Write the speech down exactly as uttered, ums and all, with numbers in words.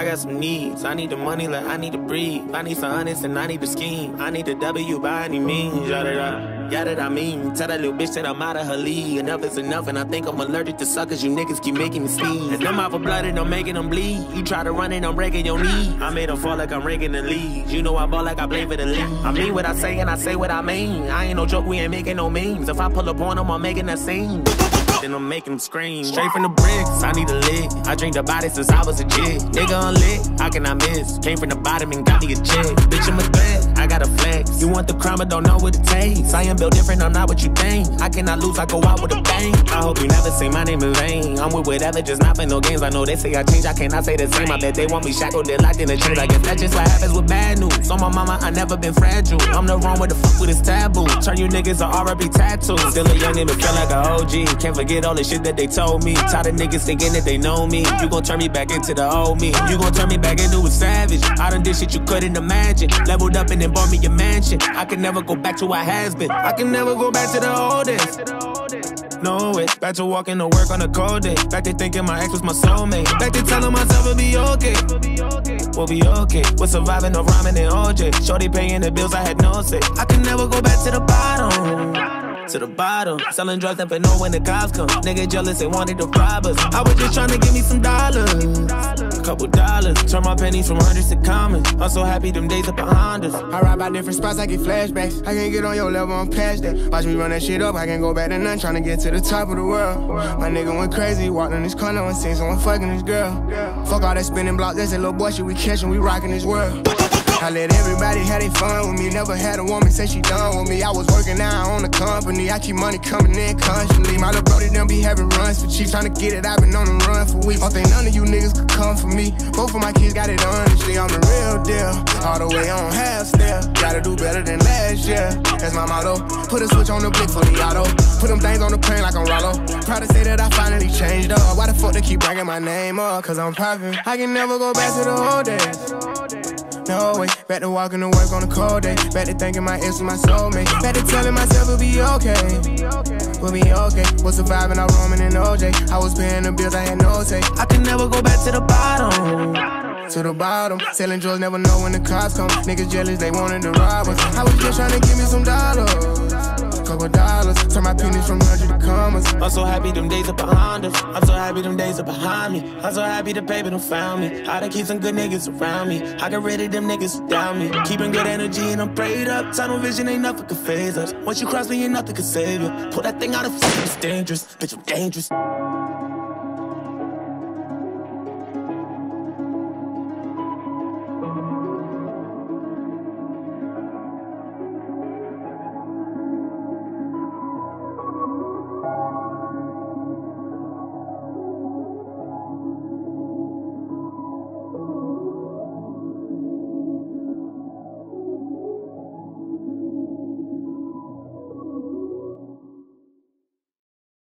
I got some needs. I need the money like I need to breathe. I need some honest and I need to scheme. I need the W by any means. Yada yada, yada I mean. Tell that little bitch that I'm out of her league. Enough is enough, and I think I'm allergic to suckers. You niggas keep making me sneeze. And them out for blood and I'm making them bleed. You try to run and I'm breaking your knee. I made them fall like I'm ranking the leads. You know I ball like I blame for the lead. I mean what I say and I say what I mean. I ain't no joke, we ain't making no memes. If I pull up on them, I'm making that scene. Then I'm making them scream. Straight from the bricks, I need a lick. I drink the body since I was a jig. Nigga unlit, how can I miss? Came from the bottom and got me a check. Bitch, I'm a threat, I got a flex. You want the crime but don't know what it takes. I am built different, I'm not what you think. I cannot lose, I go out with a bang. I hope you never say my name in vain. I'm with whatever, just not for no games. I know they say I change, I cannot say the same. I bet they want me shackled, they're locked in the chains. I guess that's just what happens with bad news. On my mama, I never been fragile. I'm the wrong with the fuck with this taboo. Turn you niggas to R I P tattoos. Still a young nigga, feel like a O G. Can't forget all the shit that they told me. Tired of niggas thinking that they know me. You gon' turn me back into the old me. You gon' turn me back into a savage. I done did shit you couldn't imagine. Leveled up and then bought me a mansion. I can never go back to what has been. I can never go back to the old days. No way. Back to walking to work on a cold day. Back to thinking my ex was my soulmate. Back to telling myself it'll be okay. We'll be okay. We're surviving on Ramen and O J. Shorty paying the bills, I had no say. I can never go back to the bottom. To the bottom, selling drugs, never know when the cops come. Nigga jealous, they wanted to rob us. I was just trying to give me some dollars, a couple dollars. Turn my pennies from hundreds to commas. I'm so happy them days are behind us. I ride by different spots, I get flashbacks. I can't get on your level, I'm past that. Watch me run that shit up, I can't go back to none. Trying to get to the top of the world. My nigga went crazy, walked in this corner and seen someone fucking this girl. Fuck all that spinning block, that's that little boy shit we catchin', we rockin' this world. I let everybody have their fun with me. Never had a woman say she done with me. I was working out on the company. I keep money coming in constantly. My little brody done be having runs for cheap. Trying to get it, I've been on the run for weeks. Don't think none of you niggas could come for me. Both of my kids got it honestly. I'm the real deal. All the way on half step. Gotta do better than last year. That's my motto. Put a switch on the blick for the auto. Put them things on the plane like I'm Rollo. Proud to say that I finally changed up. Why the fuck they keep bringing my name up? Cause I'm poppin'. I can never go back to the old days. No way, back to walking to work on a cold day. Back to thinking my ex was my soulmate. Back to telling myself it'll be okay. We'll be okay. Was surviving out Roman and O J. I was paying the bills, I had no say. I can never go back to the bottom. To the bottom. Selling drugs, never know when the cops come. Niggas jealous, they wanted to rob us. I was just trying to give me some dollars. Couple dollars, turn my pennies from hundred to commas. I'm so happy them days are behind us. I'm so happy them days are behind me. I'm so happy the paper done found me. I done keep some good niggas around me. I got rid of them niggas who doubt me. Keeping good energy and I'm prayed up. Tunnel vision ain't nothing can phase us. Once you cross me, ain't nothing can save you. Pull that thing out of fucking, it's dangerous. Bitch, I'm dangerous.